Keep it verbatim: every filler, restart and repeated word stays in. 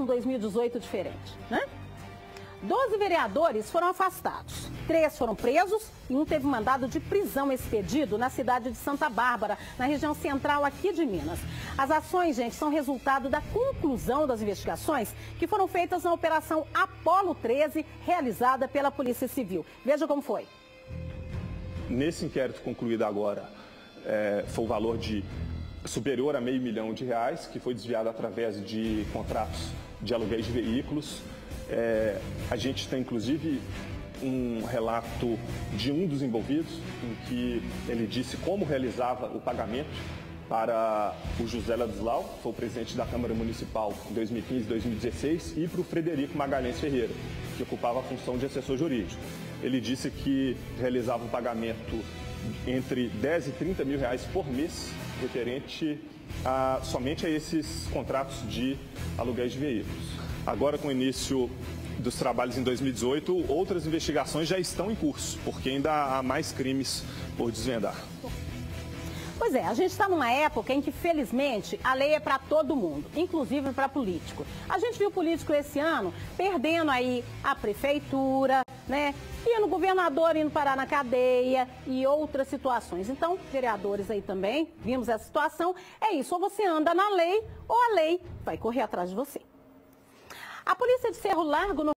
dois mil e dezoito diferente, né? Doze vereadores foram afastados, três foram presos e um teve mandado de prisão expedido na cidade de Santa Bárbara, na região central aqui de Minas. As ações, gente, são resultado da conclusão das investigações que foram feitas na Operação Apolo treze, realizada pela Polícia Civil. Veja como foi. Nesse inquérito concluído agora, é, foi o valor de superior a meio milhão de reais, que foi desviado através de contratos de aluguéis de veículos. É, a gente tem, inclusive, um relato de um dos envolvidos, em que ele disse como realizava o pagamento para o José Ladislau, que foi o presidente da Câmara Municipal em dois mil e quinze e dois mil e dezesseis, e para o Frederico Magalhães Ferreira, que ocupava a função de assessor jurídico. Ele disse que realizava o pagamento entre dez e trinta mil reais por mês, referente a, somente a esses contratos de aluguéis de veículos. Agora, com o início dos trabalhos em dois mil e dezoito, outras investigações já estão em curso, porque ainda há mais crimes por desvendar. Pois é, a gente está numa época em que, felizmente, a lei é para todo mundo, inclusive para político. A gente viu político esse ano perdendo aí a prefeitura, né? E o governador indo parar na cadeia e outras situações. Então, vereadores aí também, vimos essa situação. É isso, ou você anda na lei, ou a lei vai correr atrás de você. A polícia de Cerro Largo... No